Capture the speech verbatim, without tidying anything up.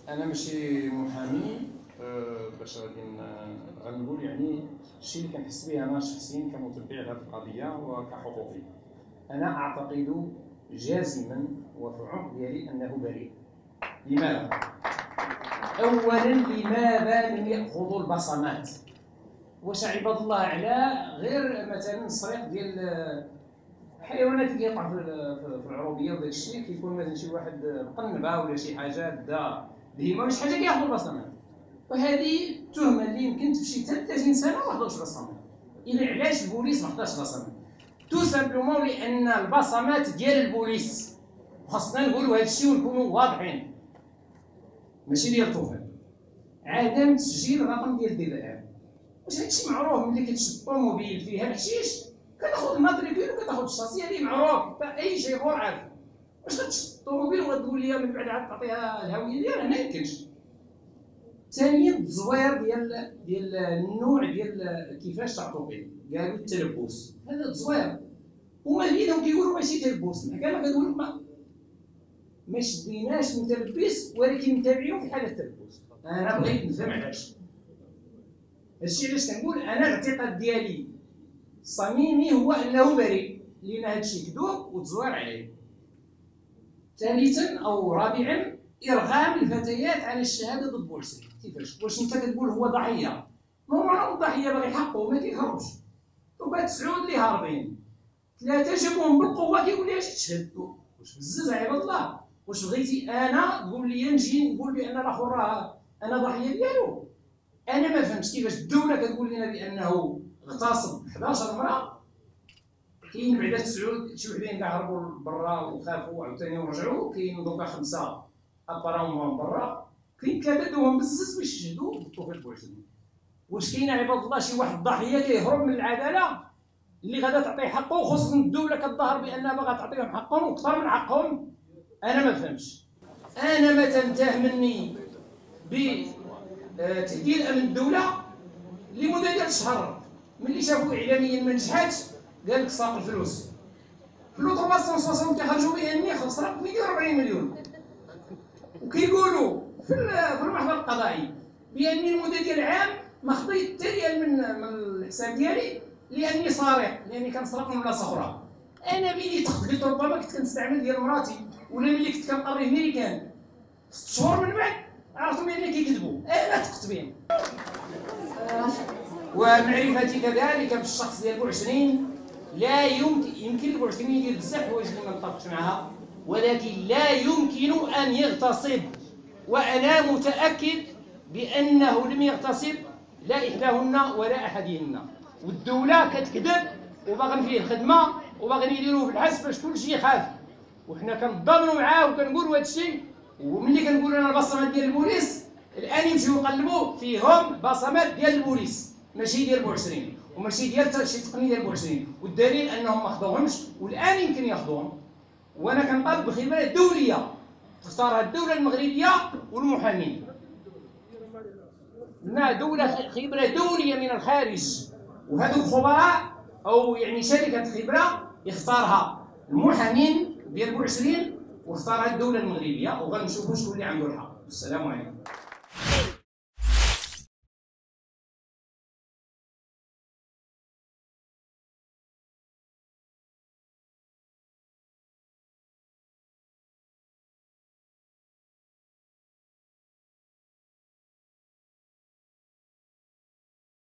انا ماشي محامي أه باش غادي غنقول يعني الشيء اللي كنحس به انا شخصيا كمتبع لهذه القضيه وكحقوقي. انا اعتقد جازما وفي العمق ديالي انه بريء. لماذا؟ اولا لماذا لم ياخذوا البصمات؟ واش عباد الله على غير مثلا السريق ديال الحيوانات اللي كيقع في العروبيه وداك الشيء، كيكون مثلا شي واحد مقنبه ولا شي حاجه دا بهيمه ولا شي حاجه كياخذوا البصمات، وهذه التهمه اللي يمكن تمشي حتى ثلاثين سنه وما حضرش بصمات. اذا علاش البوليس ما حضرش بصمات؟ تو سامبلومون لان البصمات ديال البوليس، وخاصنا نقولوا هذا الشيء ونكونوا واضحين، ماشي ديال الطوفان. عدم تسجيل الرقم ديال الدي في ام، واش هادشي معروف؟ ملي كتشد طوموبيل فيها الحشيش كتاخذ الماتريكول وكتاخذ الشاسي، هذه معروف، اي شيء غور عارف. واش غتشد الطوموبيل وغتقول لي من بعد عاد تعطيها الهويه ديالها؟ ما يمكنش. ثانيا التزوير ديال ديال النوع ديال كيفاش تعطوكي، قالوا التلبس، هذا تزوير، هما بينهم كيقولوا ماشي تلبس، المحكمه كتقول ما ما شديناش متلبس ولكن متابعين في حاله التلبس. انا بغيت نفهم علاش هادشي. علاش كنقول انا الاعتقاد ديالي الصميمي هو انه بريء، لان هادشي كذوب وتزوير عليه. ثالثا او رابعا ارغام الفتيات على الشهاده ضد بوليسي. كيفاش؟ واش انت كتقول هو ضحيه؟ نورمالمون الضحيه باغي حقه ما كيهربش، وبات تسعود اللي هاربين، ثلاثه جابوهم بالقوه كيقول لي اش تشهد؟ واش بزز عباد الله؟ واش بغيتي انا تقول لي نجي نقول بان الاخر راه انا ضحيه ديالو؟ انا ما فهمتش كيفاش الدوله كتقول لنا بانه اغتصب حداش امراه، كاين بعدا تسعود شي وحدين كاع هربوا لبرا وخافوا عاوتاني ورجعوا، كاين دوكا خمسه ابراهم من برا، كاين ثلاثه دوهم بزز باش يشهدوا بالتوفيق بوحدهم. واش كاين عباد الله شي واحد ضحيه كيهرب من العداله اللي غادا تعطيه حقه، وخصوصا الدوله كتظاهر بانها باغا تعطيهم حقهم وكثر من حقهم؟ انا ما فهمتش. انا ما تنتهي مني بتهديد امن الدوله لمده ديال شهر، ملي شافوا اعلاميا ما نجحاتش قال لك ساق الفلوس، فلو ثلاثمية وستين كيخرجوا باني خسرت مئتين وأربعين مليون، وكيقولوا في في المحضر القضائي باني المده ديال عام ما خطيت حتى ريال من من الحساب ديالي لاني سارق، لاني كنسرق من بلاصه اخرى. انا ملي تخديت ربما كنت كنستعمل ديال مراتي، ولا ملي كنت كنقري ميريكان ست شهور من بعد عرفتوا بان كيكذبوا، انا ثقت بهم. ومعرفتي كذلك بالشخص ديال بوعشرين، لا يمكن يمكن بوعشرين يدير بزاف حوايج اللي ما نتفقش معها، ولكن لا يمكن ان يغتصب، وانا متاكد بانه لم يغتصب لا احداهن ولا احدهن، والدوله كتكذب وباغيين فيه الخدمه وباغيين يديروه في الحبس باش كلشي يخاف، وحنا كنتضامنوا معاه وكنقولوا هذا الشيء. وملي كنقول انا البصمات ديال البوليس الان يمشيو يقلبوا فيهم بصمات ديال البوليس ماشي ديال بوعشرين وماشي ديال شي تقنيه ديال بوعشرين، والدليل انهم ما خدوهمش والان يمكن ياخذوهم. وانا كنطالب بخبره دوليه تختارها الدوله المغربيه والمحامين، لا دوله خبره دوليه من الخارج، وهذو الخبراء او يعني شركه خبره يختارها المحامين ديال بوعشرين واختارها الدوله المغربيه، وغنشوفوا شكون اللي عنده الحق. السلام عليكم.